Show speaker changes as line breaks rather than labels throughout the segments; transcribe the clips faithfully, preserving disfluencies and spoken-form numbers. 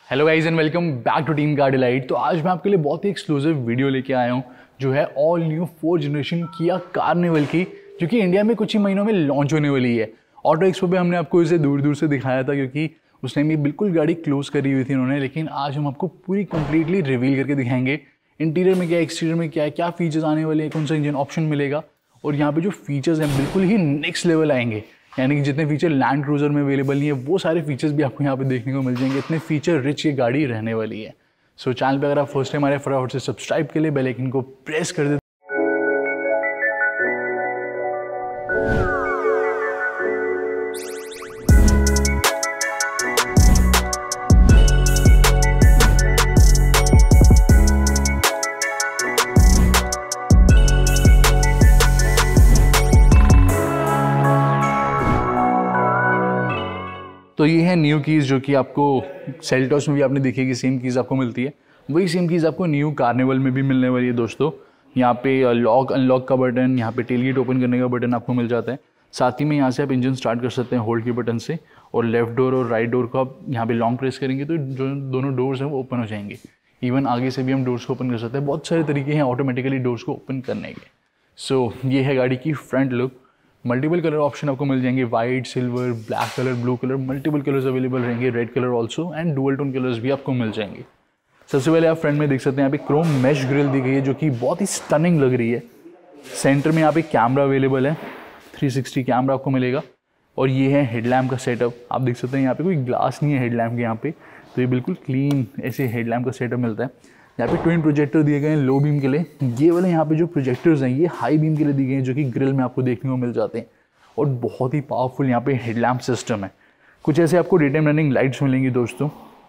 Hello guys and welcome back to team car delight. तो आज मैं आपके लिए बहुत ही एक्सक्लूसिव वीडियो लेके आया हूँ जो है all new four generation Kia Carnival की, जो कि इंडिया में कुछ ही महीनों में लॉन्च होने वाली है। ऑटो एक्सपो पे हमने आपको इसे दूर दूर से दिखाया था क्योंकि उस टाइम ये बिल्कुल गाड़ी क्लोज करी हुई थी उन्होंने, लेकिन आज हम आपको पूरी कंप्लीटली रिवील करके दिखाएंगे इंटीरियर में क्या है, एक्सटीरियर में क्या है, क्या फीचर्स आने वाले हैं, कौन सा इंजन ऑप्शन मिलेगा। और यहाँ पे जो फीचर्स हैं बिल्कुल ही नेक्स्ट लेवल आएंगे, यानी कि जितने फीचर लैंड क्रूजर में अवेलेबल नहीं है वो सारे फीचर्स भी आपको यहाँ पे देखने को मिल जाएंगे। इतने फीचर रिच ये गाड़ी रहने वाली है। सो so, चैनल पे अगर आप फर्स्ट टाइम आ रहे हैं फटाफट से सब्सक्राइब के लिए बेल आइकन को प्रेस कर दे। तो ये है न्यू कीज़ जो कि आपको सेल्टॉस में भी आपने देखी सेम कीज़ आपको मिलती है, वही सेम कीज़ आपको न्यू कार्निवल में भी मिलने वाली है दोस्तों। यहाँ पे लॉक अनलॉक का बटन, यहाँ पे टेल गेट ओपन करने का बटन आपको मिल जाता है। साथ ही में यहाँ से आप इंजन स्टार्ट कर सकते हैं होल्ड के बटन से, और लेफ्ट डोर और राइट डोर को आप यहाँ पे लॉन्ग प्रेस करेंगे तो जो दोनों डोर्स हैं वो ओपन हो जाएंगे। इवन आगे से भी हम डोर्स को ओपन कर सकते हैं। बहुत सारे तरीके हैं ऑटोमेटिकली डोर्स को ओपन करने के। सो so, ये है गाड़ी की front look. Multiple colour option आपको मिल जाएंगे, white, silver, black colour, blue colour, multiple colours available रहेंगे, red colour also and dual tone colours भी आपको मिल जाएंगे। सबसे पहले आप फ्रंट में देख सकते हैं यहाँ पे क्रोम मैश ग्रिल दी गई है जो कि बहुत ही स्टनिंग लग रही है। सेंटर में यहाँ पे कैमरा अवेलेबल है, थ्री सिक्सटी कैमरा आपको मिलेगा। और ये है हेडलैम्प का सेटअप। आप देख सकते हैं यहाँ पे कोई ग्लास नहीं है हेडलैम्प के यहाँ पे, तो ये बिल्कुल क्लीन ऐसे हेडलैम्प का सेटअप मिलता है। यहाँ पे ट्विन प्रोजेक्टर दिए गए हैं लो बीम के लिए। ये वाले यहाँ पे जो प्रोजेक्टर्स हैं ये हाई बीम के लिए दिए गए हैं जो कि ग्रिल में आपको देखने को मिल जाते हैं। और बहुत ही पावरफुल यहाँ पे हेडलैम्प सिस्टम है। कुछ ऐसे आपको डे टाइम रनिंग लाइट्स मिलेंगी दोस्तों।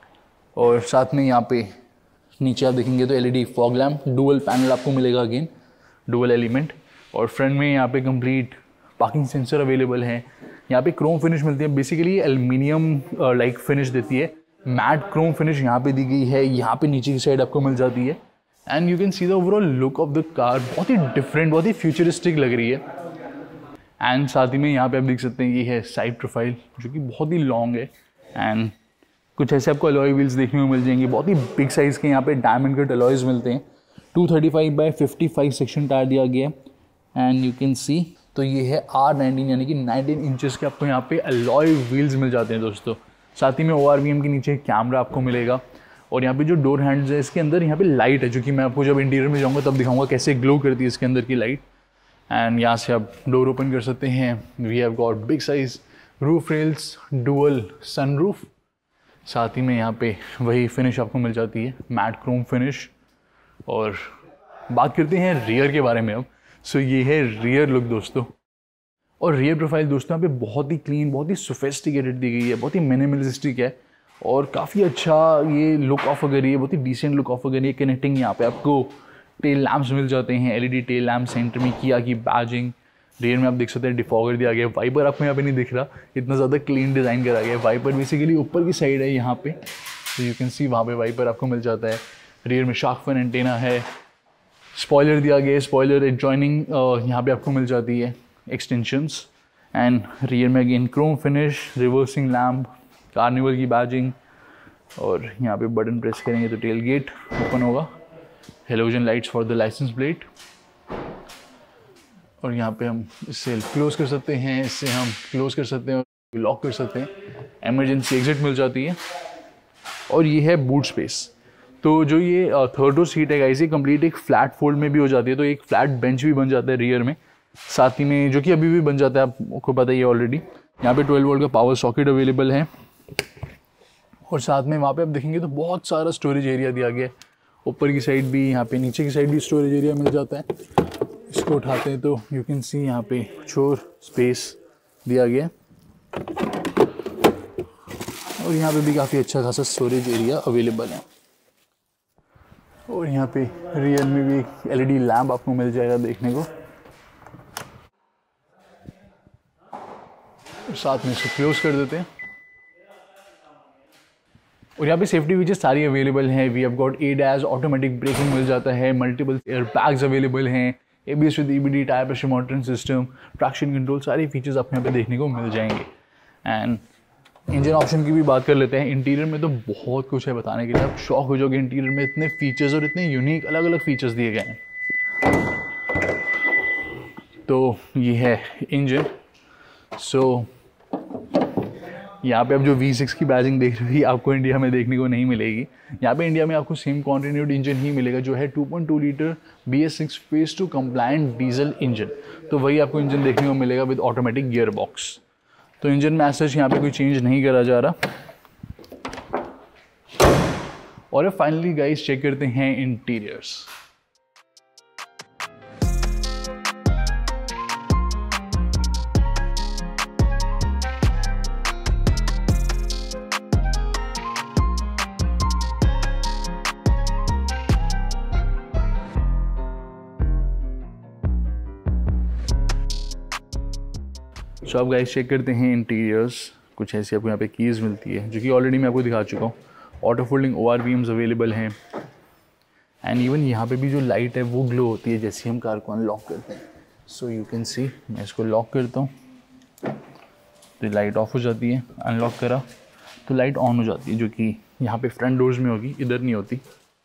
और साथ में यहाँ पे नीचे आप देखेंगे तो LED fog lamp, dual panel आपको मिलेगा, अगेन डुअल एलिमेंट। और फ्रंट में यहाँ पे कंप्लीट पार्किंग सेंसर अवेलेबल है। यहाँ पे क्रोम फिनिश मिलती है, बेसिकली एल्युमिनियम लाइक फिनिश देती है। मैट क्रोम फिनिश यहाँ पे दी गई है, यहाँ पे नीचे की साइड आपको मिल जाती है। And you can see the overall look of the car, बहुत ही डिफरेंट, बहुत ही फ्यूचरिस्टिक लग रही है। एंड साथ ही में यहाँ पे आप देख सकते हैं ये है साइड प्रोफाइल जो कि बहुत ही लॉन्ग है। एंड कुछ ऐसे आपको अलॉय व्हील्स देखने को मिल जाएंगे, बहुत ही बिग साइज़ के यहाँ पे डायमंड कट अलॉयज मिलते हैं। Two thirty five by fifty five section tyre दिया गया है। एंड यू कैन सी तो ये है आर नाइनटीन यानी कि नाइनटीन इंचेस के आपको यहाँ पे अलॉय व्हील्स मिल जाते हैं दोस्तों। साथ ही में ओ आर वी एम के नीचे कैमरा आपको मिलेगा। और यहाँ पे जो डोर हैंड्स है इसके अंदर यहाँ पे लाइट है जो कि मैं आपको जब इंटीरियर में जाऊँगा तब दिखाऊंगा कैसे ग्लो करती है इसके अंदर की लाइट। एंड यहाँ से आप डोर ओपन कर सकते हैं। We have got big size roof rails, dual sunroof. साथ ही में यहाँ पे वही फिनिश आपको मिल जाती है, मैट क्रोम फिनिश। और बात करते हैं रियर के बारे में अब। सो ये है रियर लुक दोस्तों। और रियर प्रोफाइल दोस्तों यहाँ पे बहुत ही क्लीन, बहुत ही सोफिस्टिकेटेड दी गई है, बहुत ही मिनिमलिस्टिक है और काफ़ी अच्छा ये लुक ऑफर कर रही है, बहुत ही डिसेंट लुक ऑफर कर रही है। कनेक्टिंग यहाँ पे आपको टेल लैम्प्स मिल जाते हैं, एलईडी टेल लैम्प, सेंटर में किया की बैजिंग। रियर में आप देख सकते हैं डिफॉगर दिया गया है। वाइपर आपको यहाँ पे नहीं दिख रहा, इतना ज़्यादा क्लीन डिज़ाइन करा गया है। वाइपर बेसिकली ऊपर की साइड है यहाँ पे, तो यू कैन सी वहाँ पे वाइपर आपको मिल जाता है। रियर में शार्क फिन एंटेना है, स्पॉयलर दिया गया है, स्पॉयलर एडजॉइनिंग यहाँ पे आपको मिल जाती है, एक्सटेंशंस। एंड रियर में again chrome finish, reversing lamp, Carnival की बैजिंग। और यहाँ पे बटन प्रेस करेंगे तो टेल गेट ओपन होगा, halogen lights for the licence plate. और यहाँ पे हम इससे क्लोज कर सकते हैं, इससे हम क्लोज कर सकते हैं, लॉक कर सकते हैं। एमरजेंसी एग्जिट मिल जाती है। और ये है बूट स्पेस। तो जो ये थर्ड रो सीट है गाइस, ये कंप्लीट एक फ्लैट फोल्ड में भी हो जाती है, तो एक फ्लैट बेंच भी बन जाता है रियर में। साथ ही में जो कि अभी भी बन जाता है, आपको पता ही है ऑलरेडी। यहाँ पे ट्वेल्व वोल्ट का पावर सॉकेट अवेलेबल है। और साथ में वहाँ पे आप देखेंगे तो बहुत सारा स्टोरेज एरिया दिया गया है। ऊपर की साइड भी, यहाँ पे नीचे की साइड भी स्टोरेज एरिया मिल जाता है। इसको उठाते हैं तो यू कैन सी यहाँ पे छोर स्पेस दिया गया है। और यहाँ पे भी काफ़ी अच्छा खासा स्टोरेज एरिया अवेलेबल है। और यहाँ पे रियर में भी एक एलईडी लैम्प आपको मिल जाएगा देखने को। साथ में इसको क्लोज कर देते हैं। और यहाँ पे सेफ्टी फीचर्स सारी अवेलेबल हैं। We have got a dash, automatic braking मिल जाता है, मल्टीपल एयर बैग्स अवेलेबल हैं, ABS with EBD, tyre pressure monitoring system, traction control, सारे फीचर्स आपको यहाँ पे देखने को मिल जाएंगे। एंड इंजन ऑप्शन की भी बात कर लेते हैं। इंटीरियर में तो बहुत कुछ है बताने के लिए, आप शॉक हो जाओगे। इंटीरियर में इतने फीचर्स और इतने यूनिक अलग अलग फीचर्स दिए गए हैं। तो ये है इंजन। सो यहाँ पे अब जो वी सिक्स की बैजिंग देख रही है आपको इंडिया में देखने को नहीं मिलेगी। यहाँ पे इंडिया में आपको सेम कॉन्टिन्यूड इंजन ही मिलेगा जो है two point two litre B S six phase two compliant diesel engine. तो वही आपको इंजन देखने को मिलेगा विद ऑटोमेटिक गियर बॉक्स। तो इंजन में एज सच यहाँ पे कोई चेंज नहीं करा जा रहा। और अब फाइनली गाइस चेक करते हैं इंटीरियर्स। सो अब गाइस चेक करते हैं इंटीरियर्स। कुछ ऐसी आपको यहाँ पे कीज़ मिलती है जो कि ऑलरेडी मैं आपको दिखा चुका हूँ। Auto folding O R V Ms available हैं। एंड इवन यहाँ पे भी जो लाइट है वो ग्लो होती है जैसे हम कार को अनलॉक करते हैं। सो यू कैन सी, मैं इसको लॉक करता हूँ तो लाइट ऑफ हो जाती है, अनलॉक करा तो लाइट ऑन हो जाती है, जो कि यहाँ पे फ्रंट डोर्स में होगी, इधर नहीं होती।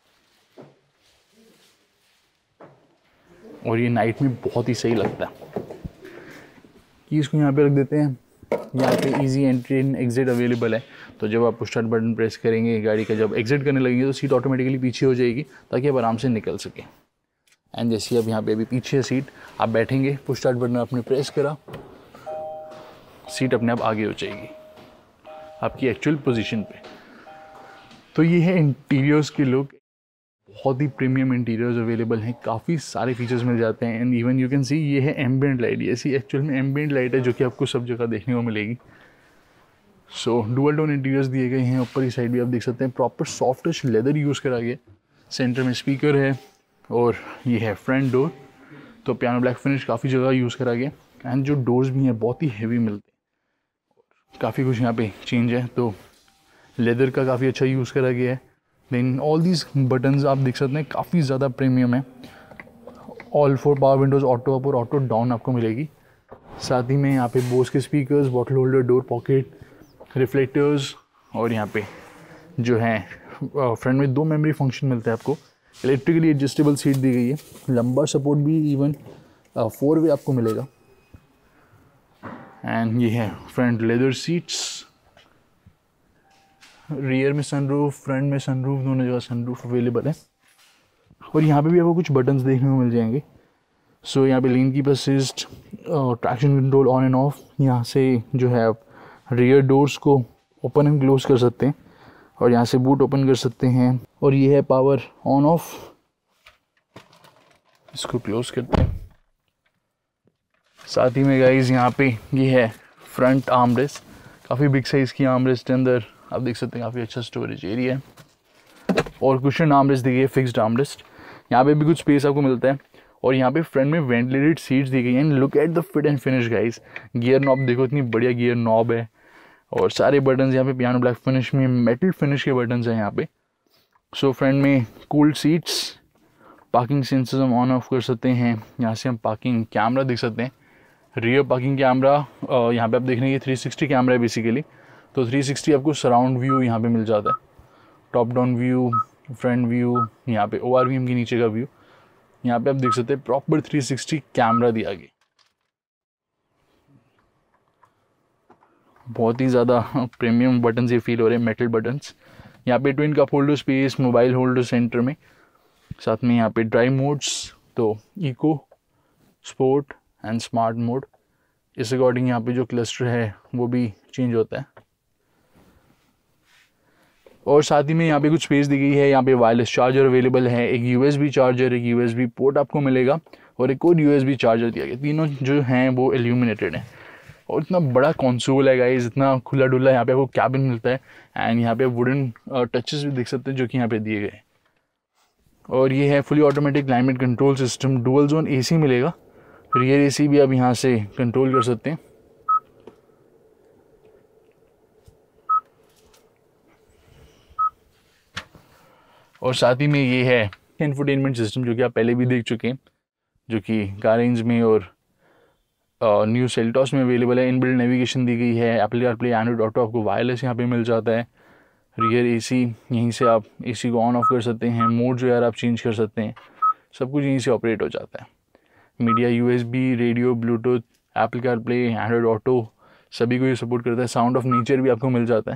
और ये नाइट में बहुत ही सही लगता है। कीज़ को यहाँ पे रख देते हैं। यहाँ पे easy entry and exit available है। तो जब आप स्टार्ट बटन प्रेस करेंगे गाड़ी का, जब एग्जिट करने लगेंगे तो सीट ऑटोमेटिकली पीछे हो जाएगी ताकि आप आराम से निकल सकें। एंड जैसे अब यहाँ पे अभी पीछे सीट, आप बैठेंगे, पुश स्टार्ट बटन आपने प्रेस करा, सीट अपने आप आगे हो जाएगी आपकी एक्चुअल पोजीशन पे। तो ये है इंटीरियर्स के लुक। बहुत ही प्रीमियम इंटीरियर्स अवेलेबल हैं, काफ़ी सारे फीचर्स मिल जाते हैं। And even you can see ये है एम्बिएंट लाइट। ये ऐसी एक्चुअल में एम्बिएंट लाइट है जो कि आपको सब जगह देखने को मिलेगी। सो डुअल टोन इंटीरियर्स दिए गए हैं। ऊपर की साइड भी आप देख सकते हैं proper soft touch leather use करा गया। सेंटर में स्पीकर है और ये है फ्रंट डोर। तो पियानो ब्लैक फिनिश काफ़ी जगह यूज़ करा गया। एंड जो डोर्स भी हैं बहुत ही हैवी मिलते हैं। काफ़ी कुछ यहाँ पे चेंज है, तो लेदर का काफ़ी अच्छा यूज़ करा गया है। देन ऑल दीज बटन्स आप देख सकते हैं काफ़ी ज़्यादा प्रीमियम है। All four power windows auto up और ऑटो डाउन आपको मिलेगी। साथ ही में यहाँ पे बोस के speakers, bottle holder, door pocket, reflectors और यहाँ पे जो है फ्रंट में दो मेमोरी फंक्शन मिलते हैं आपको। इलेक्ट्रिकली एडजस्टेबल सीट दी गई है। लंबा सपोर्ट भी इवन फोर वे आपको मिलेगा। एंड ये है फ्रंट लेदर सीट्स। रियर में सनरूफ, फ्रंट में सनरूफ, दोनों जगह सनरूफ अवेलेबल है। और यहाँ पे भी आपको कुछ बटन्स देखने को मिल जाएंगे। सो so, यहाँ पे lane keep assist, traction control on and off. यहाँ से जो है आप रियर डोर्स को ओपन एंड क्लोज कर सकते हैं और यहाँ से बूट ओपन कर सकते हैं। और ये है पावर ऑन ऑफ, इसको क्लोज करते हैं। साथ ही में गाइज यहाँ पे ये है फ्रंट आर्मरेस्ट। काफ़ी बिग साइज़ की आर्मरेस्ट है। अंदर आप देख सकते हैं काफ़ी अच्छा स्टोरेज एरिया है। और कुशन आर्मरेस्ट दी गई है, फिक्स्ड आर्मरेस्ट। यहाँ पे भी कुछ स्पेस आपको मिलता है। और यहाँ पे फ्रंट में वेंटिलेटेड सीट्स दी गई हैं। Look at the fit and finish guys. Gear knob देखो, इतनी बढ़िया गियर नॉब है। और सारे बटन्स यहाँ पे पियानो ब्लैक फिनिश में, मेटल फिनिश के बटन्स हैं यहाँ पे। सो फ्रंट में कूल्ड सीट्स, पार्किंग सेंसर्स हम ऑन ऑफ कर सकते हैं। यहाँ से हम पार्किंग कैमरा देख सकते हैं। रियर पार्किंग कैमरा यहाँ पे आप देख रहे हैं, ये थ्री सिक्सटी कैमरा है बेसिकली। तो थ्री सिक्सटी आपको सराउंड व्यू यहाँ पे मिल जाता है। Top down view, front view, यहाँ पे ओ आर वी एम के नीचे का व्यू। यहाँ पे आप देख सकते हैं प्रॉपर थ्री सिक्सटी कैमरा दिया गया। बहुत ही ज़्यादा प्रीमियम बटन्स ये फील हो रहे हैं, मेटल बटन्स। यहाँ पे twin cup holder space, mobile holder centre में। साथ में यहाँ पे ड्राइव मोड्स, तो eco, sport and smart mode. इस अकॉर्डिंग यहाँ पे जो क्लस्टर है वो भी चेंज होता है। और साथ ही में यहाँ पे कुछ स्पेस दी गई है। यहाँ पे वायरलेस चार्जर अवेलेबल है। एक यूएसबी चार्जर, एक यूएसबी पोर्ट आपको मिलेगा और एक और यूएसबी चार्जर दिया गया। तीनों जो हैं वो एल्यूमिनेटेड हैं। और इतना बड़ा कंसोल है गाइस, इतना खुला डुला यहाँ पे आपको कैबिन मिलता है। एंड यहाँ पे वुडन टचेस भी देख सकते हैं जो कि यहाँ पे दिए गए। और ये है fully automatic climate control system. Dual zone AC मिलेगा। रियर एसी भी आप यहाँ से कंट्रोल कर सकते हैं। और साथ ही में ये है इंफोटेनमेंट सिस्टम जो कि आप पहले भी देख चुके हैं, जो कि कार रेंज में और न्यू सेल्टॉस में अवेलेबल है। इनबिल्ट नेविगेशन दी गई है, एप्पल कारप्ले, एंड्रॉइड ऑटो आपको वायरलेस यहाँ पे मिल जाता है। रियर एसी, यहीं से आप एसी को ऑन ऑफ कर सकते हैं। मोड जो यार आप चेंज कर सकते हैं, सब कुछ यहीं से ऑपरेट हो जाता है। Media, USB, radio, Bluetooth, Apple CarPlay, Android Auto सभी को ये सपोर्ट करता है। साउंड ऑफ नेचर भी आपको मिल जाता है।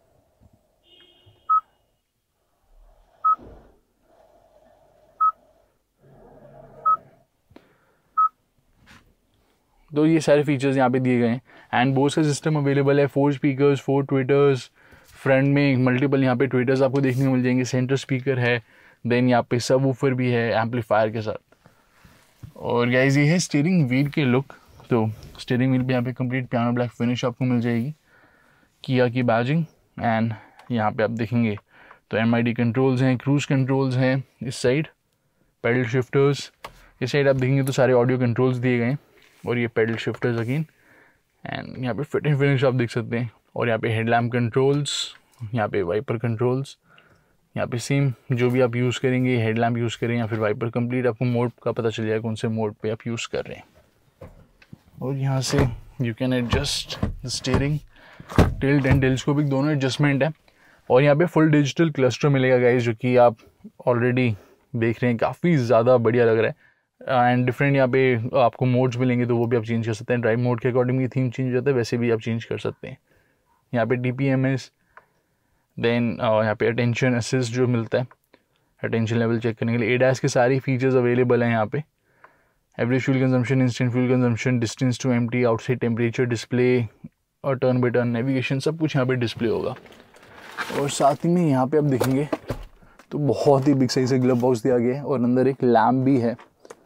तो ये सारे फीचर्स यहाँ पे दिए गए हैं। एंड बोस का सिस्टम अवेलेबल है, four speakers, four tweeters, front में मल्टीपल यहाँ पे ट्विटर्स आपको देखने को मिल जाएंगे। सेंटर स्पीकर है, देन यहाँ पे सब वूफर भी है एम्पलीफायर के साथ। और गाइस ये है स्टीयरिंग व्हील के लुक। तो स्टीयरिंग व्हील पे यहाँ पे कंप्लीट पियानो ब्लैक फिनिश आपको मिल जाएगी, किया की बैजिंग। एंड यहाँ पे आप देखेंगे तो एम आई डी कंट्रोल्स हैं, क्रूज कंट्रोल्स हैं इस साइड, पेडल शिफ्टर्स इस साइड आप देखेंगे तो सारे ऑडियो कंट्रोल्स दिए गए हैं। और ये पेडल शिफ्टर्स अगेन, एंड यहाँ पे फिट एंड फिनिश आप देख सकते हैं। और यहाँ पे हेडलैम्प कंट्रोल्स, यहाँ पे वाइपर कंट्रोल्स, यहाँ पे सेम जो भी आप यूज़ करेंगे, हेडलैम्प यूज़ करें या फिर वाइपर, कंप्लीट आपको मोड का पता चल जाएगा कौन से मोड पे आप यूज़ कर रहे हैं। और यहाँ से you can adjust the steering, tilt and telescopic दोनों एडजस्टमेंट है। और यहाँ पे फुल डिजिटल क्लस्टर मिलेगा गाइस, जो कि आप ऑलरेडी देख रहे हैं, काफ़ी ज़्यादा बढ़िया लग रहा है। एंड डिफरेंट यहाँ पे आपको मोड्स मिलेंगे तो वो भी आप चेंज कर सकते हैं। ड्राइव मोड के अकॉर्डिंग थीम चेंज हो जाता है, वैसे भी आप चेंज कर सकते हैं। यहाँ पे D P M S, then यहाँ पे अटेंशन असिस्ट जो मिलता है, अटेंशन लेवल चेक करने के लिए। एडास के सारे फीचर्स अवेलेबल हैं यहाँ पे। Average fuel consumption, instant fuel consumption, distance to empty, outside temperature display और टर्न बाई टर्न नेविगेशन, सब कुछ यहाँ पे डिस्प्ले होगा। और साथ ही में यहाँ पे आप देखेंगे तो बहुत ही बिग साइज से ग्लव बॉक्स दिया गया है और अंदर एक लैम्प भी है।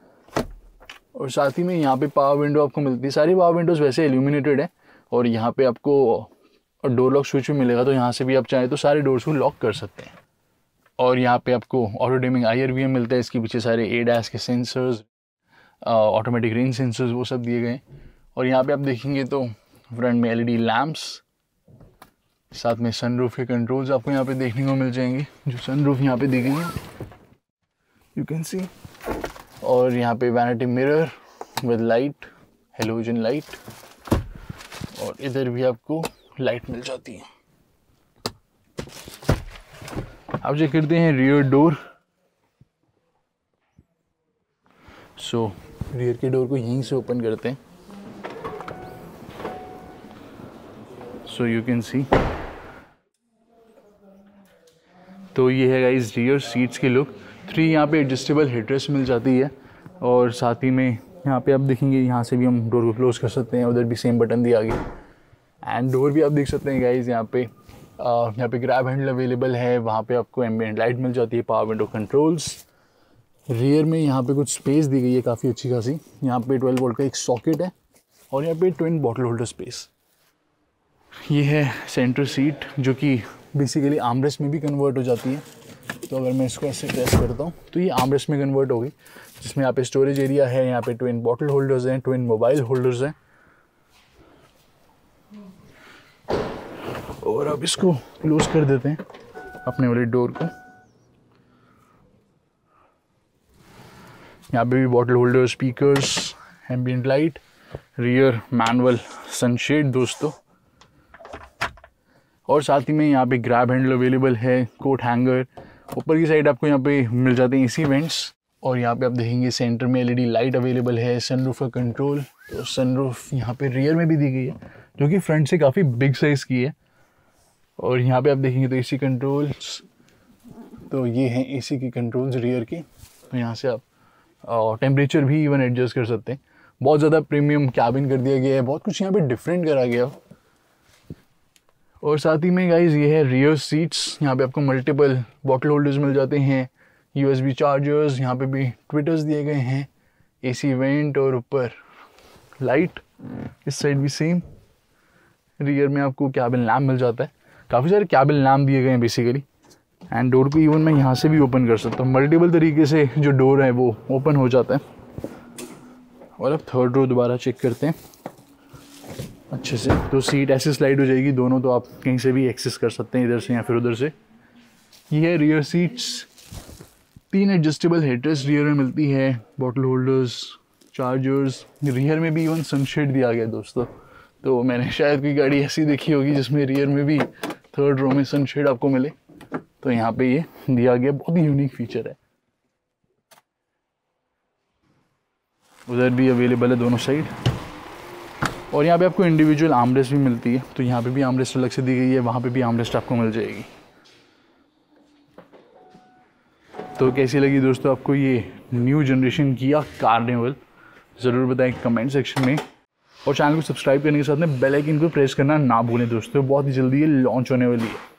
और साथ ही में यहाँ पे पावर विंडो आपको मिलती है। सारी पावर विंडोज़ वैसे इल्यूमिनेटेड है। और यहाँ पे आपको डोर लॉक स्विच भी मिलेगा, तो यहाँ से भी आप चाहें तो सारे डोर्स को लॉक कर सकते हैं। और यहाँ पे आपको auto dimming I R V M मिलता है। इसके पीछे सारे एडास के सेंसर्स, ऑटोमेटिक रेन सेंसर्स वो सब दिए गए। और यहाँ पे आप देखेंगे तो फ्रंट में एल ई डी लैम्प्स, साथ में सनरूफ के कंट्रोल्स आपको यहाँ पे देखने को मिल जाएंगे, जो सनरूफ यहाँ पे दी गई है, यू कैन सी। और यहाँ पे vanity mirror with light, halogen light, और इधर भी आपको लाइट मिल जाती है। आप चेक करते हैं रियर डोर। सो रियर के डोर को यहीं से ओपन करते हैं, सो यू कैन सी। तो ये है गाइस रियर सीट्स की लुक। थ्री यहाँ पे एडजस्टेबल हेडरेस्ट मिल जाती है। और साथ ही में यहाँ पे आप देखेंगे, यहाँ से भी हम डोर को क्लोज कर सकते हैं, उधर भी सेम बटन दिया गया। एंड डोर भी आप देख सकते हैं गाइस, यहाँ पे आ, यहाँ पे ग्रैब हैंडल अवेलेबल है। वहाँ पे आपको एम्बिएंट लाइट मिल जाती है, पावर विंडो कंट्रोल्स। रियर में यहाँ पे कुछ स्पेस दी गई है काफ़ी अच्छी खासी। यहाँ पे ट्वेल्व वोल्ट का एक सॉकेट है और यहाँ पे ट्विन बॉटल होल्डर स्पेस। ये है सेंटर सीट, जो कि बेसिकली आर्मरेस्ट में भी कन्वर्ट हो जाती है। तो अगर मैं इसको ऐसे प्रेस करता हूँ तो ये आर्मरेस्ट में कन्वर्ट हो गई, जिसमें यहाँ पे स्टोरेज एरिया है, यहाँ पे ट्विन बॉटल होल्डर्स हैं, ट्विन मोबाइल होल्डर्स हैं। और अब इसको क्लोज कर देते हैं अपने वाले डोर को। यहाँ पे भी bottle holder, speakers, ambient light, rear manual sunshade दोस्तों। और साथ ही में यहाँ पे ग्रैब हैंडल अवेलेबल है, कोट हैंगर। ऊपर की साइड आपको यहाँ पे मिल जाते हैं एसी वेंट्स। और यहाँ पे आप देखेंगे सेंटर में एलईडी लाइट अवेलेबल है, सनरूफ का कंट्रोल। तो सनरूफ यहाँ पे रियर में भी दी गई है, जो कि फ्रंट से काफ़ी बिग साइज़ की है। और यहाँ पे आप देखेंगे तो एसी कंट्रोल्स, तो ये हैं एसी की कंट्रोल्स रियर की। तो यहाँ से आप टेम्परेचर भी इवन एडजस्ट कर सकते हैं। बहुत ज़्यादा प्रीमियम कैबिन कर दिया गया है, बहुत कुछ यहाँ पे डिफरेंट करा गया। और साथ ही में गाइज ये है रियर सीट्स। यहाँ पे आपको मल्टीपल बॉटल होल्डर्स मिल जाते हैं, यूएसबी चार्जर्स, यहाँ पे भी ट्विटर्स दिए गए हैं, एसी वेंट और ऊपर लाइट। इस साइड भी सेम। रियर में आपको कैबिन लैम्प मिल जाता है, काफ़ी सारे कैबिन लैम्प दिए गए हैं बेसिकली। एंड डोर को इवन मैं यहाँ से भी ओपन कर सकता हूँ, मल्टीपल तरीके से जो डोर है वो ओपन हो जाता है। और अब थर्ड रो दोबारा चेक करते हैं अच्छे से। तो सीट ऐसे स्लाइड हो जाएगी दोनों, तो आप कहीं से भी एक्सेस कर सकते हैं, इधर से या फिर उधर से। ये है रियर सीट्स। तीन एडजस्टेबल हेडरेस्ट रियर में मिलती है, बॉटल होल्डर्स, चार्जर्स, रियर में भी इवन सनशेड दिया गया दोस्तों। तो मैंने शायद कोई गाड़ी ऐसी देखी होगी जिसमें रियर में भी थर्ड रो में सनशेड आपको मिले, तो यहाँ पे ये दिया गया, बहुत ही यूनिक फीचर है। उधर भी अवेलेबल है दोनों साइड, और यहाँ पे आपको इंडिविजुअल आर्मरेस्ट भी मिलती है, तो यहाँ पे भी आर्मरेस्ट अलग से दी गई है, वहाँ पे भी आर्मरेस्ट आपको मिल जाएगी। तो कैसी लगी दोस्तों आपको ये न्यू जनरेशन किया कार्निवल, ज़रूर बताएं कमेंट सेक्शन में, और चैनल को सब्सक्राइब करने के साथ में बेल आइकन को प्रेस करना ना भूलें दोस्तों, बहुत ही जल्दी ये लॉन्च होने वाली है।